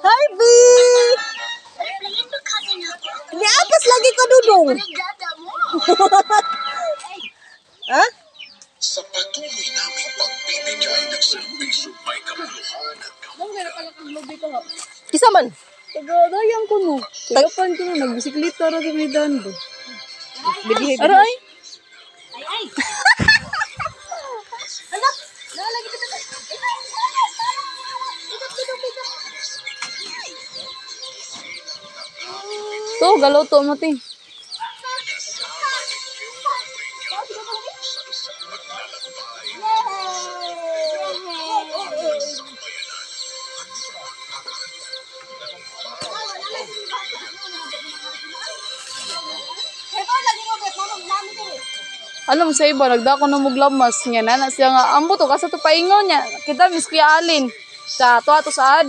Harvey! Niapas lagi ko dudong. Ha? Sa patuloy namin pagbibigay ng serbisyo may kabuluhan at Kisa man? Taga-dayang ko no. Tagapan ko no. Nagbisiklita ra sa may dando. Bibihe. Aray! Ay! To, galaw to mo, ting. Alam mo sa iba, nagdako na muglamas niya na siya nga, ambo to, kasi to paingon niya. Kita, Miss Kuya Alin. Sa ato saad.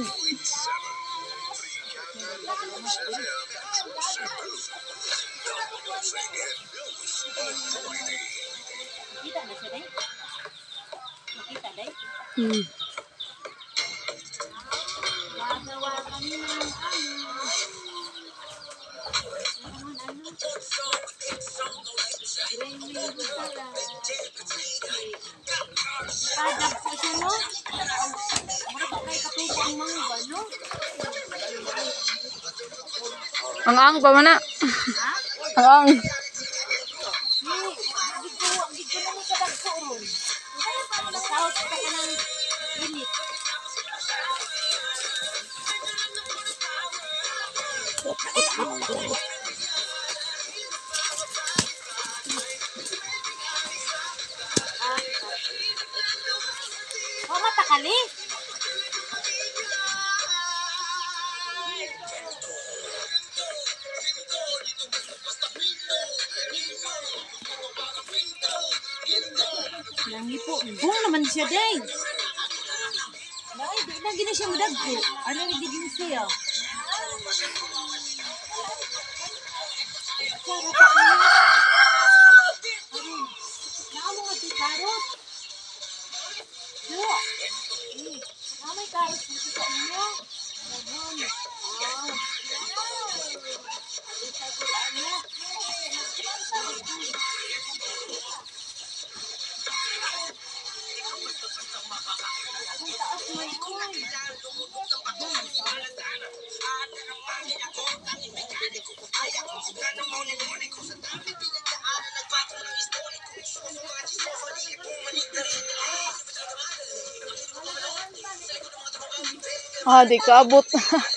Ang pa man na. Ang. Oh, matakali. Langi po. Bung naman siya, day. Di na gina siya madagko. Ano na gina siya? Naamo nga di karot. Yo. May karot dito sa inyo. Ah, di ka abot.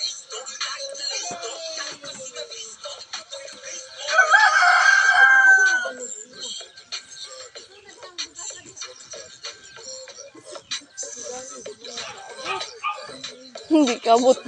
Hindi ka abot.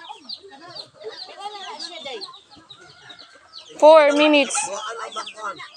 Four minutes.